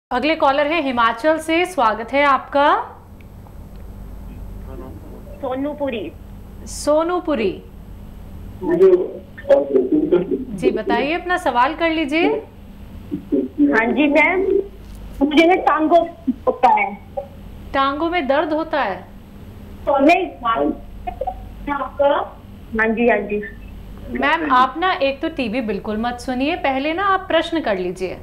अगले कॉलर है हिमाचल से, स्वागत है आपका। सोनूपुरी। सोनूपुरी जी, बताइए, अपना सवाल कर लीजिए। हाँ जी मैम, मुझे ना टांगों होता है। टांगों में दर्द होता है? नहीं, हाँ जी हाँ जी। मैम आप ना एक तो टीवी बिल्कुल मत सुनिए, पहले ना आप प्रश्न कर लीजिए,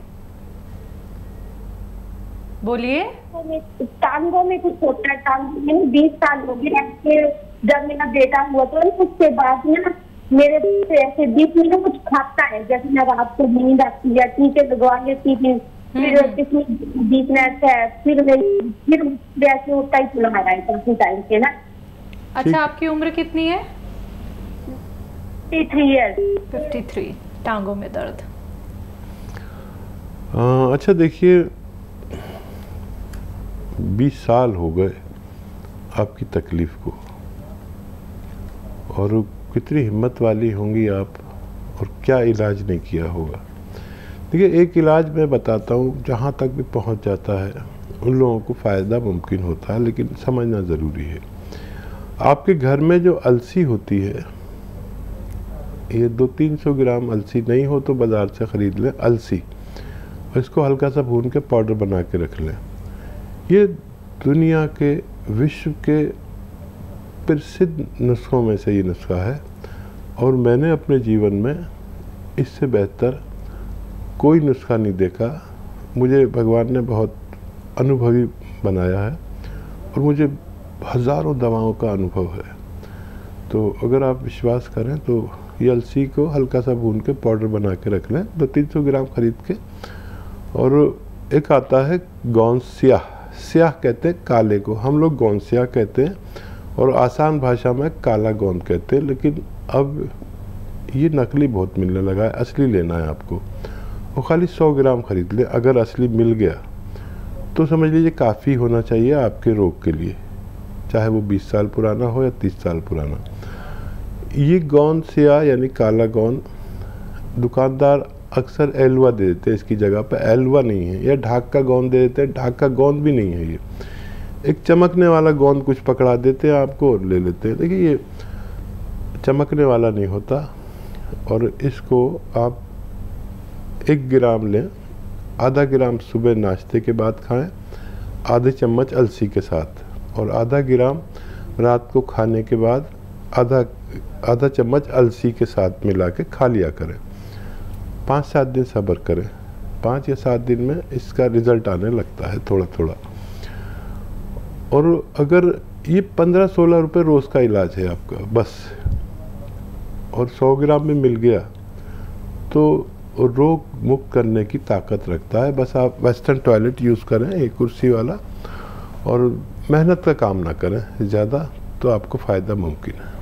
बोलिए। टांगों में कुछ होता है, टांगों में 20 साल हो गए जब मेरा बेटा हुआ तो उसके बाद ना मेरे ऐसे बीच में ना कुछ खाता है, जैसे मैं रात को नींद आती है, टीके लगवा लेती थी, फिर बीच में ऐसा है, फिर वैसे होता ही चला रहा है काफी टाइम से ना। अच्छा, आपकी उम्र कितनी है? 53 ईयर्स। 53। टांगों में दर्द। अच्छा देखिए, 20 साल हो गए आपकी तकलीफ को, और कितनी हिम्मत वाली होंगी आप, और क्या इलाज नहीं किया होगा। देखिए, एक इलाज मैं बताता हूँ, जहाँ तक भी पहुँच जाता है उन लोगों को फ़ायदा मुमकिन होता है, लेकिन समझना ज़रूरी है। आपके घर में जो अलसी होती है, ये 200-300 ग्राम अलसी नहीं हो तो बाज़ार से ख़रीद लें अलसी, और इसको हल्का सा भून के पाउडर बना के रख लें। ये दुनिया के, विश्व के प्रसिद्ध नुस्खों में से ये नुस्खा है, और मैंने अपने जीवन में इससे बेहतर कोई नुस्खा नहीं देखा। मुझे भगवान ने बहुत अनुभवी बनाया है, और मुझे हज़ारों दवाओं का अनुभव है। तो अगर आप विश्वास करें तो ये अलसी को हल्का सा भून के पाउडर बना के रख लें, 200-300 ग्राम ख़रीद के। और एक आता है गोंद स्याह, स्याह कहते हैं काले को, हम लोग गोंद स्याह कहते हैं, और आसान भाषा में काला गोंद कहते हैं। लेकिन अब ये नकली बहुत मिलने लगा है, असली लेना है आपको। वो खाली 100 ग्राम ख़रीद लें। अगर असली मिल गया तो समझ लीजिए काफ़ी होना चाहिए आपके रोग के लिए, चाहे वो 20 साल पुराना हो या 30 साल पुराना। ये गोंद स्याह यानी काला गोंद दुकानदार अक्सर एलवा दे देते हैं, इसकी जगह पर एलवा नहीं है, या ढाक का गोंद दे देते हैं, ढाक का गोंद भी नहीं है। ये एक चमकने वाला गोंद कुछ पकड़ा देते हैं आपको और ले लेते हैं। देखिए, ये चमकने वाला नहीं होता, और इसको आप 1 ग्राम लें, आधा ग्राम सुबह नाश्ते के बाद खाएं, आधे चम्मच अलसी के साथ, और आधा ग्राम रात को खाने के बाद आधा चम्मच अलसी के साथ मिला के खा लिया करें। 5-7 दिन सब्र करें, 5 या 7 दिन में इसका रिज़ल्ट आने लगता है थोड़ा थोड़ा। और अगर ये 15-16 रुपये रोज़ का इलाज है आपका बस, और 100 ग्राम में मिल गया तो रोग मुक्त करने की ताकत रखता है। बस आप वेस्टर्न टॉयलेट यूज़ करें, एक कुर्सी वाला, और मेहनत का काम ना करें ज़्यादा, तो आपको फ़ायदा मुमकिन है।